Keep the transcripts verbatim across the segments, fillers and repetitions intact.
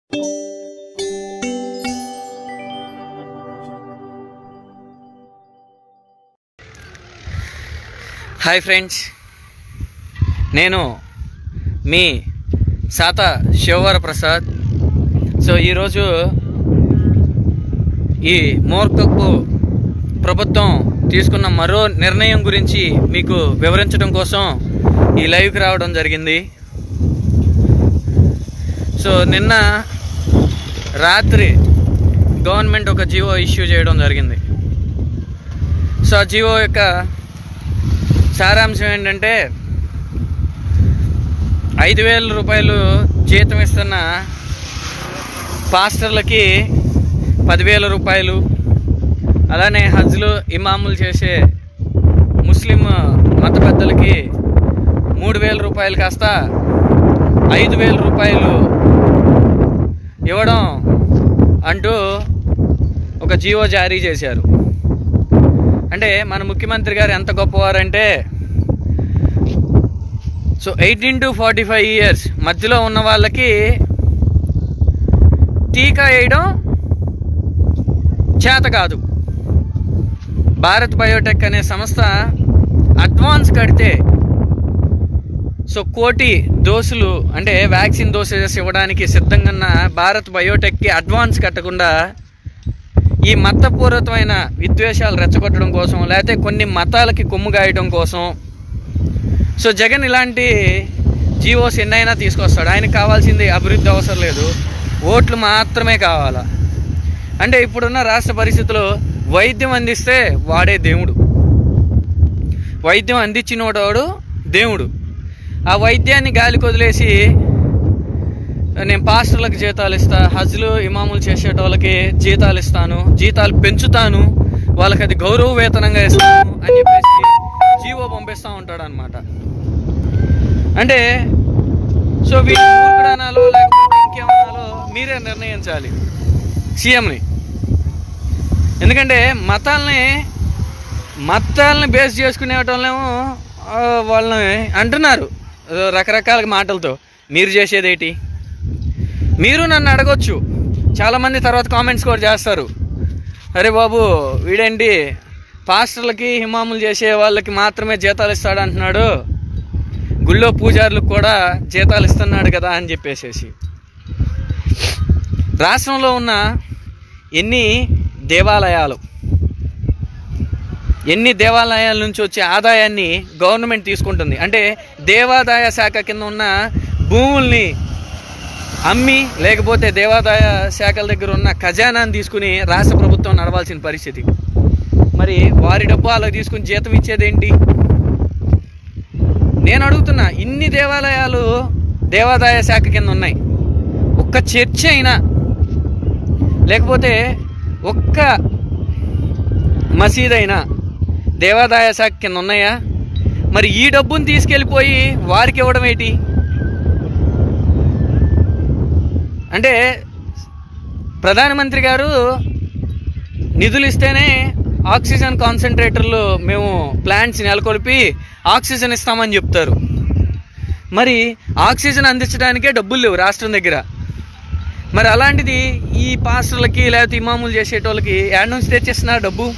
Hi friends, నేను మీ సాత Shivavara Prasad. So ఈరోజు ఈ మూర్ఖపు ప్రభుత్వం తీసుకున్న మరో నిర్ణయం గురించి మీకు వివరించడం కోసం ఈ లైవ్కి రావడం జరిగింది. సో నిన్న రాత్రి గవర్నమెంట్ ఒక జియో ఇష్యూ చేయడం జరిగింది. సో ఆ జియో యొక్క సారాంశం ఏంటంటే, ఐదు వేల రూపాయలు జీతం ఇస్తున్న పాస్టర్లకి పదివేల రూపాయలు, అలానే హజ్లు ఇమాములు చేసే ముస్లిం మత పెద్దలకి మూడు వేల రూపాయలు కాస్త ఐదు వేల రూపాయలు ఇవ్వడం అంటూ ఒక జీవో జారీ చేశారు. అంటే మన ముఖ్యమంత్రి గారు ఎంత గొప్పవారంటే, so eighteen to forty five years మధ్యలో ఉన్న వాళ్ళకి టీకా వేయడం చేత కాదు. భారత్ బయోటెక్ అనే సంస్థ అడ్వాన్స్ కడితే, సో కోటి డోసులు అంటే వ్యాక్సిన్ డోసేజెస్ ఇవ్వడానికి సిద్ధంగా ఉన్న భారత్ బయోటెక్కి అడ్వాన్స్ కట్టకుండా ఈ మతపూరితమైన విద్వేషాలు రెచ్చగొట్టడం కోసం, లేకపోతే కొన్ని మతాలకి కొమ్ము గాయడం కోసం సో జగన్ ఇలాంటి జీవోస్ ఎన్నైనా తీసుకొస్తాడు. ఆయనకు కావాల్సింది అభివృద్ధి అవసరం లేదు, ఓట్లు మాత్రమే కావాలా. అంటే ఇప్పుడున్న రాష్ట్ర పరిస్థితుల్లో వైద్యం అందిస్తే వాడే దేవుడు, వైద్యం అందించినోడు దేవుడు. ఆ వైద్యాన్ని గాలికి వదిలేసి నేను పాస్టర్లకు జీతాలు ఇస్తా, హజ్లు ఇమాములు చేసేటోళ్ళకి జీతాలు ఇస్తాను, జీతాలు పెంచుతాను, వాళ్ళకి అది గౌరవ వేతనంగా ఇస్తాను అని చెప్పేసి జీవో పంపిస్తూ ఉంటాడు అనమాట. అంటే సో వీళ్ళు మూర్ఖుడు అనాలో లేకపోతే ఇంకేమనాలో మీరే నిర్ణయించాలి సీఎంని. ఎందుకంటే మతాలని మతాలని బేస్ చేసుకునే వాళ్ళేమో వాళ్ళని అంటున్నారు రకరకాల మాటలతో. మీరు చేసేదేంటి? మీరు నన్ను అడగొచ్చు, చాలామంది తర్వాత కామెంట్స్ కూడా చేస్తారు, అరే బాబు వీడేంటి పాస్టర్లకి ఇమాములు చేసే వాళ్ళకి మాత్రమే జీతాలు ఇస్తాడు అంటున్నాడు, గుళ్ళో పూజారులకు కూడా జీతాలు ఇస్తున్నాడు కదా అని చెప్పేసేసి. రాష్ట్రంలో ఉన్న ఎన్ని దేవాలయాలు ఎన్ని దేవాలయాల నుంచి వచ్చే ఆదాయాన్ని గవర్నమెంట్ తీసుకుంటుంది. అంటే దేవాదాయ శాఖ కింద ఉన్న భూముల్ని అమ్మి, లేకపోతే దేవాదాయ శాఖల దగ్గర ఉన్న ఖజానాన్ని తీసుకుని రాష్ట్ర ప్రభుత్వం నడవాల్సిన పరిస్థితి. మరి వారి డబ్బు అలా తీసుకుని జీతం ఇచ్చేదేంటి? నేను అడుగుతున్నా, ఇన్ని దేవాలయాలు దేవాదాయ శాఖ కింద ఉన్నాయి, ఒక్క చర్చ్ అయినా లేకపోతే ఒక్క మసీద్ అయినా దేవాదాయ శాఖ కింద ఉన్నాయా? మరి ఈ డబ్బుని తీసుకెళ్ళిపోయి వారికి ఇవ్వడం ఏంటి? అంటే ప్రధానమంత్రి గారు నిధులు ఇస్తేనే ఆక్సిజన్ కాన్సన్ట్రేటర్లు మేము ప్లాంట్స్ నెలకొల్పి ఆక్సిజన్ ఇస్తామని చెప్తారు. మరి ఆక్సిజన్ అందించడానికే డబ్బులు లేవు రాష్ట్రం దగ్గర. మరి అలాంటిది ఈ పాస్టర్లకి లేకపోతే ఇమాములు చేసేటోళ్ళకి యాడ్ నుంచి తెచ్చేస్తున్నారు డబ్బు.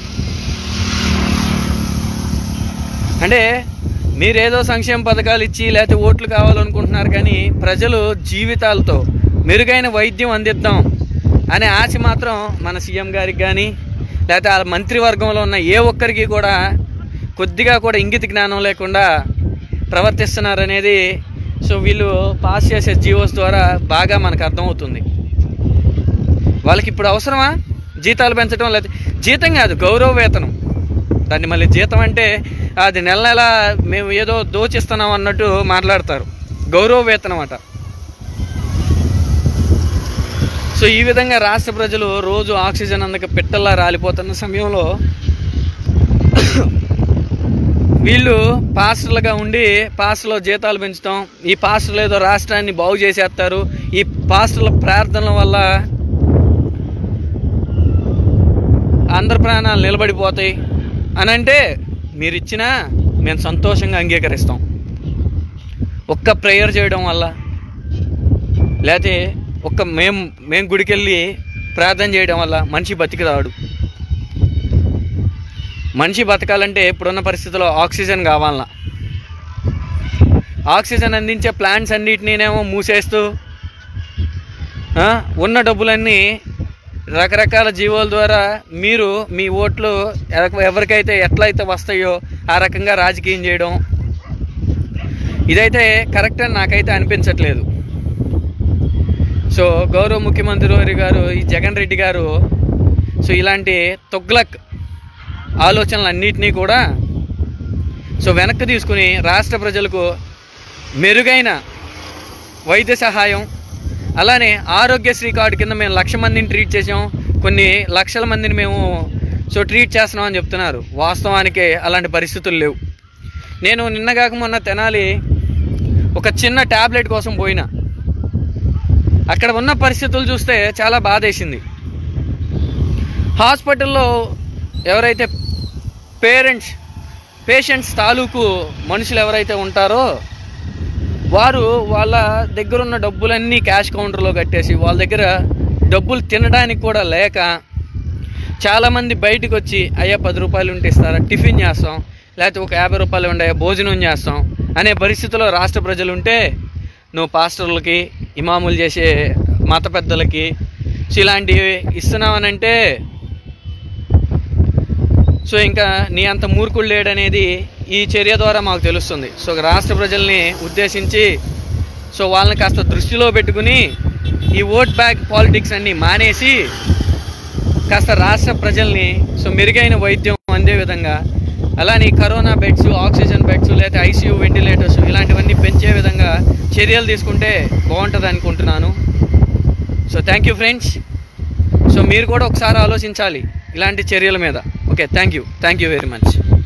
అంటే మీరేదో సంక్షేమ పథకాలు ఇచ్చి లేకపోతే ఓట్లు కావాలనుకుంటున్నారు, కానీ ప్రజలు జీవితాలతో మెరుగైన వైద్యం అందిద్దాం అనే ఆశ మాత్రం మన సీఎం గారికి కానీ లేకపోతే ఆ మంత్రివర్గంలో ఉన్న ఏ ఒక్కరికి కూడా కొద్దిగా కూడా ఇంగిత జ్ఞానం లేకుండా ప్రవర్తిస్తున్నారనేది సో వీళ్ళు పాస్ చేసే జీవోస్ ద్వారా బాగా మనకు అర్థమవుతుంది. వాళ్ళకి ఇప్పుడు అవసరమా జీతాలు పెంచడం? లేకపోతే జీతం కాదు, గౌరవ వేతనం. దాన్ని మళ్ళీ జీతం అంటే అది నెల నెల మేము ఏదో దోచిస్తున్నాం అన్నట్టు మాట్లాడతారు. గౌరవ వేతనం అట. సో ఈ విధంగా రాష్ట్ర ప్రజలు రోజు ఆక్సిజన్ అందక పిట్టల్లా రాలిపోతున్న సమయంలో వీళ్ళు పాస్టర్లుగా ఉండి పాస్టర్లో జీతాలు పెంచుతాం, ఈ పాస్టర్లు ఏదో రాష్ట్రాన్ని బాగు చేసేస్తారు, ఈ పాస్టర్ల ప్రార్థనల వల్ల అందరి ప్రాణాలు నిలబడిపోతాయి అని అంటే మీరు ఇచ్చినా మేము సంతోషంగా అంగీకరిస్తాం. ఒక్క ప్రేయర్ చేయడం వల్ల లేకపోతే ఒక్క మేము మేము గుడికి వెళ్ళి ప్రార్థన చేయడం వల్ల మనిషి బతికి రాడు. మనిషి బతకాలంటే ఇప్పుడున్న పరిస్థితుల్లో ఆక్సిజన్ కావాలన్నా, ఆక్సిజన్ అందించే ప్లాంట్స్ అన్నిటినేమో మూసేస్తూ ఉన్న డబ్బులన్నీ రకరకాల జీవోల ద్వారా మీరు మీ ఓట్లు ఎవరికైతే ఎట్లయితే వస్తాయో ఆ రకంగా రాజకీయం చేయడం, ఇదైతే కరెక్ట్ అని నాకైతే అనిపించట్లేదు. సో గౌరవ ముఖ్యమంత్రి గారు ఈ జగన్ రెడ్డి గారు సో ఇలాంటి తొగ్లక్ ఆలోచనలు అన్నిటినీ కూడా సో వెనక్కి తీసుకుని రాష్ట్ర ప్రజలకు మెరుగైన వైద్య సహాయం, అలానే ఆరోగ్యశ్రీ కార్డు కింద మేము లక్ష మందిని ట్రీట్ చేసాం, కొన్ని లక్షల మందిని మేము సో ట్రీట్ చేస్తున్నాం అని చెప్తున్నారు. వాస్తవానికి అలాంటి పరిస్థితులు లేవు. నేను నిన్నగాక మొన్న తెనాలి ఒక చిన్న ట్యాబ్లెట్ కోసం పోయినా, అక్కడ ఉన్న పరిస్థితులు చూస్తే చాలా బాధేసింది. హాస్పిటల్లో ఎవరైతే పేరెంట్స్ పేషెంట్స్ తాలూకు మనుషులు ఎవరైతే ఉంటారో వారు వాళ్ళ దగ్గర ఉన్న డబ్బులన్నీ క్యాష్ కౌంటర్లో కట్టేసి వాళ్ళ దగ్గర డబ్బులు తినడానికి కూడా లేక చాలామంది బయటకు వచ్చి అయ్యా పది రూపాయలు ఉంటే ఇస్తారా, టిఫిన్ చేస్తాం, లేకపోతే ఒక యాభై రూపాయలు ఉండే భోజనం చేస్తాం అనే పరిస్థితిలో రాష్ట్ర ప్రజలు ఉంటే నువ్వు పాస్టర్లకి, ఇమాములు చేసే మత పెద్దలకి ఇలాంటివి ఇస్తున్నావనంటే సో ఇంకా నీ అంత మూర్ఖుడు లేడనేది ఈ చర్య ద్వారా మాకు తెలుస్తుంది. సో రాష్ట్ర ప్రజల్ని ఉద్దేశించి సో వాళ్ళని కాస్త దృష్టిలో పెట్టుకుని ఈ ఓట్ బ్యాంక్ పాలిటిక్స్ అన్నీ మానేసి కాస్త రాష్ట్ర ప్రజల్ని సో మెరుగైన వైద్యం అందే విధంగా, అలానే కరోనా బెడ్స్, ఆక్సిజన్ బెడ్స్, లేదా ఐసీయూ వెంటిలేటర్స్ ఇలాంటివన్నీ పెంచే విధంగా చర్యలు తీసుకుంటే బాగుంటుంది అనుకుంటున్నాను. So thank you friends. So మీరు కూడా ఒకసారి ఆలోచించాలి ఇలాంటి చర్యల మీద. Okay, thank you thank you very much.